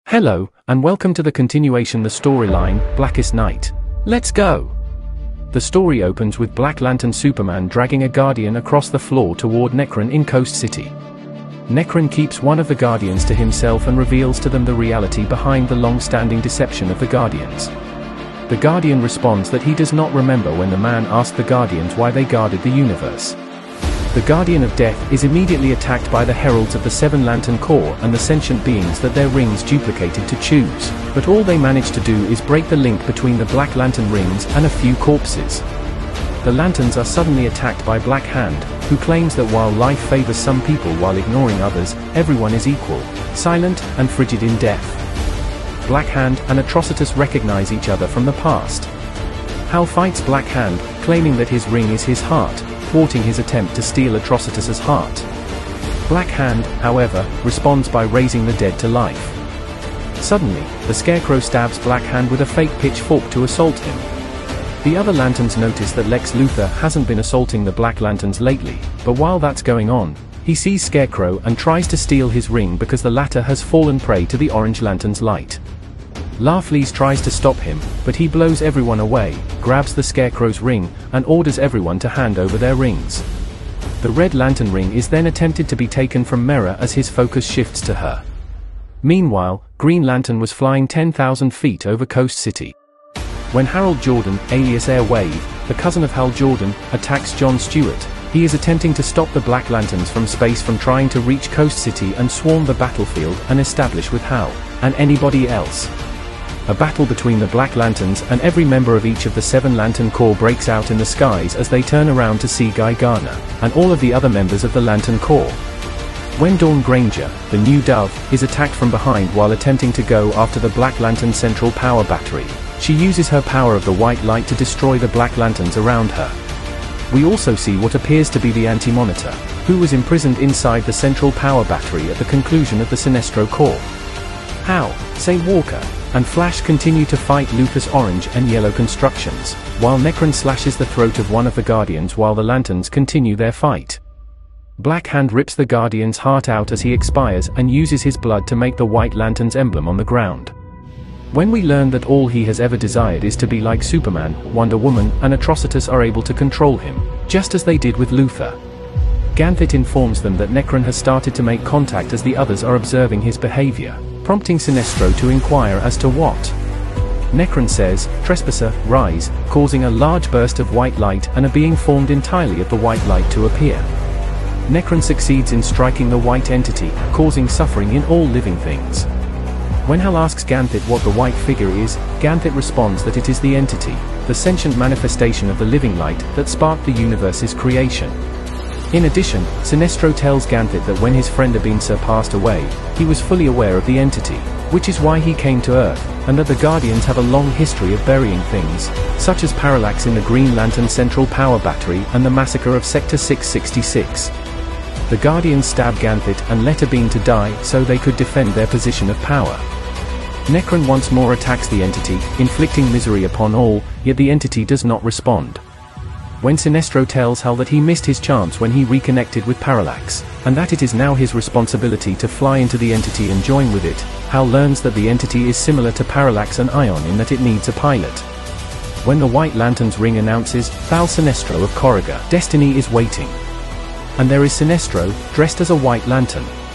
Hello, and welcome to the continuation the storyline, Blackest Night. Let's go! The story opens with Black Lantern Superman dragging a Guardian across the floor toward Nekron in Coast City. Nekron keeps one of the Guardians to himself and reveals to them the reality behind the long-standing deception of the Guardians. The Guardian responds that he does not remember when the man asked the Guardians why they guarded the universe. The Guardian of Death is immediately attacked by the heralds of the Seven Lantern Corps and the sentient beings that their rings duplicated to choose, but all they manage to do is break the link between the Black Lantern rings and a few corpses. The Lanterns are suddenly attacked by Black Hand, who claims that while life favors some people while ignoring others, everyone is equal, silent, and frigid in death. Black Hand and Atrocitus recognize each other from the past. Hal fights Black Hand, claiming that his ring is his heart, thwarting his attempt to steal Atrocitus's heart. Black Hand, however, responds by raising the dead to life. Suddenly, the Scarecrow stabs Black Hand with a fake pitchfork to assault him. The other Lanterns notice that Lex Luthor hasn't been assaulting the Black Lanterns lately, but while that's going on, he sees Scarecrow and tries to steal his ring because the latter has fallen prey to the Orange Lantern's light. Larfleeze tries to stop him, but he blows everyone away, grabs the Scarecrow's ring, and orders everyone to hand over their rings. The Red Lantern ring is then attempted to be taken from Mera as his focus shifts to her. Meanwhile, Green Lantern was flying 10,000 feet over Coast City. When Harold Jordan, alias Air Wave, the cousin of Hal Jordan, attacks John Stewart, he is attempting to stop the Black Lanterns from space from trying to reach Coast City and swarm the battlefield and establish with Hal, and anybody else. A battle between the Black Lanterns and every member of each of the Seven Lantern Corps breaks out in the skies as they turn around to see Guy Garner, and all of the other members of the Lantern Corps. When Dawn Granger, the new Dove, is attacked from behind while attempting to go after the Black Lantern Central Power Battery, she uses her power of the white light to destroy the Black Lanterns around her. We also see what appears to be the Anti-Monitor, who was imprisoned inside the Central Power Battery at the conclusion of the Sinestro Corps. Hal, Say Walker, and Flash continue to fight Lucas Orange and Yellow constructions, while Nekron slashes the throat of one of the Guardians while the Lanterns continue their fight. Black Hand rips the Guardian's heart out as he expires and uses his blood to make the White Lantern's emblem on the ground. When we learn that all he has ever desired is to be like Superman, Wonder Woman, and Atrocitus are able to control him, just as they did with Luthor. Ganthet informs them that Nekron has started to make contact as the others are observing his behavior, prompting Sinestro to inquire as to what. Nekron says, "Trespasser, rise," causing a large burst of white light and a being formed entirely of the white light to appear. Nekron succeeds in striking the white entity, causing suffering in all living things. When Hal asks Ganthet what the white figure is, Ganthet responds that it is the entity, the sentient manifestation of the living light that sparked the universe's creation. In addition, Sinestro tells Ganthet that when his friend Abinsa passed away, he was fully aware of the entity, which is why he came to Earth, and that the Guardians have a long history of burying things, such as Parallax in the Green Lantern Central Power Battery and the massacre of Sector 666. The Guardians stab Ganthet and let Abin to die so they could defend their position of power. Nekron once more attacks the entity, inflicting misery upon all, yet the entity does not respond. When Sinestro tells Hal that he missed his chance when he reconnected with Parallax, and that it is now his responsibility to fly into the entity and join with it, Hal learns that the entity is similar to Parallax and Ion in that it needs a pilot. When the White Lantern's ring announces, "Thal Sinestro of Corrigan, Destiny is waiting." And there is Sinestro, dressed as a White Lantern.